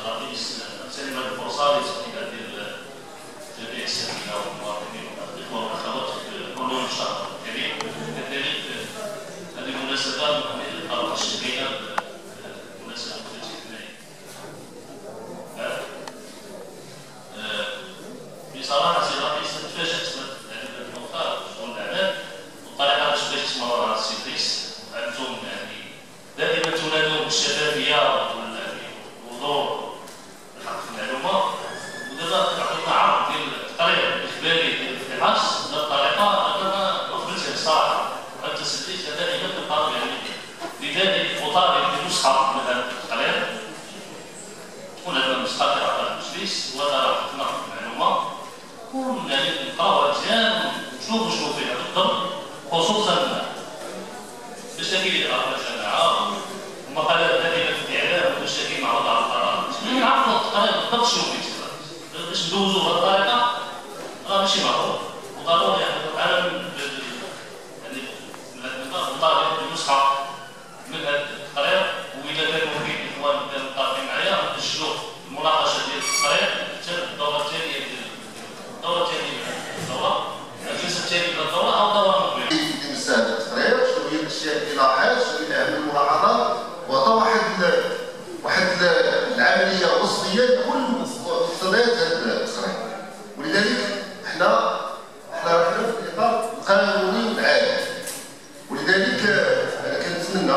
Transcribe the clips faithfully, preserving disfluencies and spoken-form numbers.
الرئيس نغتنم هذه الفرصه لتقديم هذه جميع الساكنه والمواطنين والاخوه والاخوات في حلول الشهر الكريم. كذلك هذه المناسبه من القرار الشهريه بمناسبه الاستثنائيه. بصراحه سي الرئيس تفاجات بهذه النقطه شغل الاعمال والطريقه باش باش تمرر على السي الرئيس. انتم يعني دائما تنادون بالشفافيه والوضوح والحق في المعلومه، ودابا تعطينا عرض ديال التقرير الاخباري ديال الافتحاص بهذه الطريقه انا ما قبلتها الصراحه. وانت سي الرئيس دائما تبقى يعني لذلك اطالب بنسخه من هذا التقرير تكون هذه النسخه تعطيها المجلس وتعطينا المعلومه كون يعني نقراوها مزيان ونشوفوا شنو فيها بالضبط، خصوصا مشاكل الإدارة الجامعة ومقالات هذه في الإعلام ومشاكل معروضة على القرار. نعرفوا الطريقة بالضبط شنو فيه باش ندوزوا بهذه الطريقة راه ماشي معروف وضروري يعني العالم يعني نطالب بنسخة من هذا التقرير. وإذا كانوا فيه إخوان كانوا طالبين معايا نسجلوا المناقشة ديال التقرير حتى الدورة الثانية ديال الدورة الثانية من الدورة الجلسة الثانية من الدورة أو دورة مقبلة. الاشياء اللي لاحظت شنو هي اهم الملاحظات وعطى واحد واحد العمليه وصفيه لكل مقتضيات هذا التصريح. ولذلك احنا احنا رحنا في الاطار القانوني والعادي. ولذلك انا كنتمنى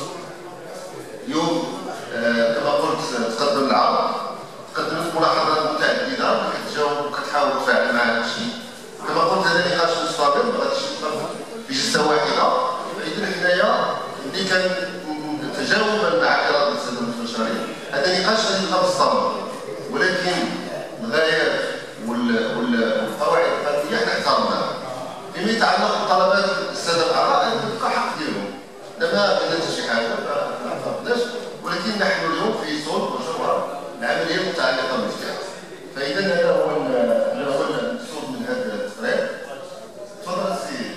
اليوم آه كما قلت تقدم العرض، تقدمت ملاحظات متعدده كتجاوب وكتحاول تفاعل مع هذا الشيء. كما قلت هذا نقاش مستمر ما غاديش يبقى في جلسه واحده. إذن حنايا اللي كان تجاوبا مع إرادة السادة المستشارين هذا نقاش غادي يبقى مستمر، ولكن الغايات والقواعد القانونية حنا احترمناها. فيما يتعلق بطلبات السادة الأعضاء يبقى حق ديالهم، دابا ما درنا شي حاجة ما اعترضناش، ولكن نحن اليوم في صلب وجوهر العملية المتعلقة بالافتحاص. فإذا هذا هو هذا هو المقصود من هذا التقرير. تفضل السي.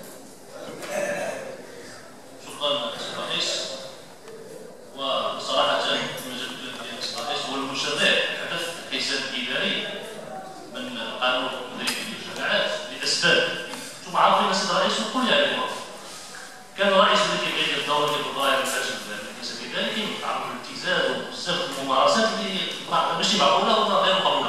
وصراحة المجال ديال الرئيس هو المشرع حدث حساب إداري من قانون تدريب الجامعات لأسباب انتم عارفين السيد الرئيس وكل يعلمها. كان الرئيس اللي كيبغي الدورة ديال الضرائب الحاجب الحساب الإداري كيتعرض للابتزاز وبزاف الممارسات اللي ماشي معقولة ولا غير مقبولة.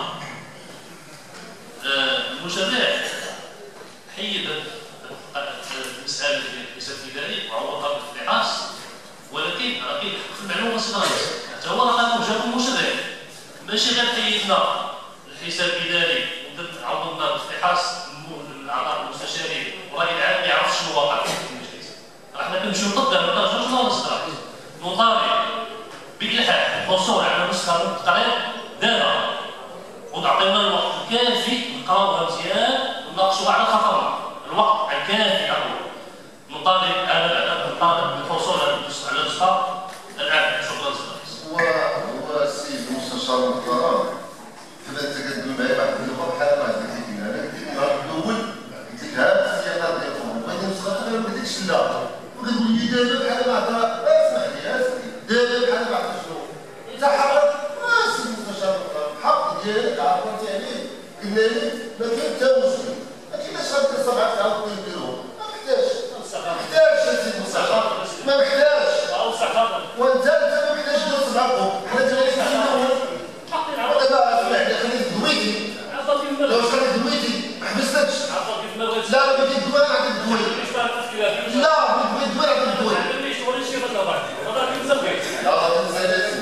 المشرع حيد المسألة ديال الحساب الإداري وعوضها بالافتحاص، ولكن راه كاين في المعلومه السيد الرئيس حتى هو راه كان جاب المشرع ماشي غير حيدنا الحساب الاداري وعوضنا بالافتحاص الاعضاء المستشارين والراي العام ما يعرفش شنو واقع في المجلس. راه حنا كنمشيو ضد هذا الرجل ولا السيد الرئيس نطالب بالالحاح الحصول على نسخه من التقرير دابا وتعطينا الوقت الكافي نقراوها مزيان ونناقشوها على خطرنا. الوقت الكافي اقول نطالب انا نطالب بالحصول على النسخه الان. شكرا سيدي هو السيد المستشار المحترم حنا تقدم معايا واحد النقطه بحال ما قلت لك انا قلت لك النهار الاول قلت لك هذا السياقات ديالكم بغيتي نسخه غير ما قلتلكش لا وكتقول لي دابا بحال ما عطا اسمح لي اسمح دابا بحال ما عطا شنو انت حقك السيد المستشار المحترم حق ديالك عرفتي عليه قلنا لي ما كاين حتى مشكل ما كاينش غادي الصبعات تعاود نديروهم ما محتاجش ما محتاجش السيد المستشار ما محتاج وانت انت ما محتاج تدوز صبعكم حنا جايين نديروهم دابا اسمح لي خليك دويتي لو خليك دويتي ما حبستكش لا لا بغيت الدواء نعطيك الدواء لا بغيت الدواء نعطيك الدواء لا غادي نزيد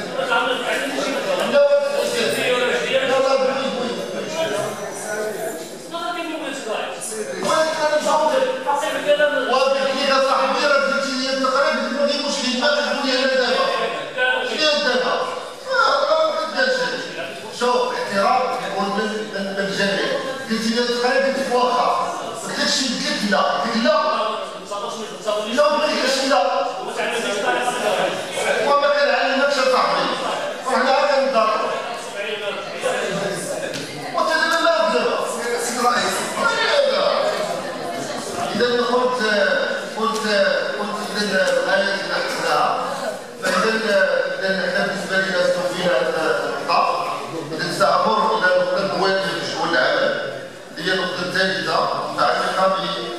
قلت لي تقريبا قلت لك واخا ما قلتلكش قلت لك لا قلت لك لا لا ما قلتلكش لا وما كنعلمكش صاحبي وحنا كنضربوا وانت دابا ما دابا سيد الرئيس اذا قلت قلت قلت اذا الغايه اللي حنا فاذا اذا حنا بالنسبه لنا استوفينا هذا الخطاب سأمر إلى النقطة المواجهة في شؤون العمل، هي النقطة الثالثة متعلقة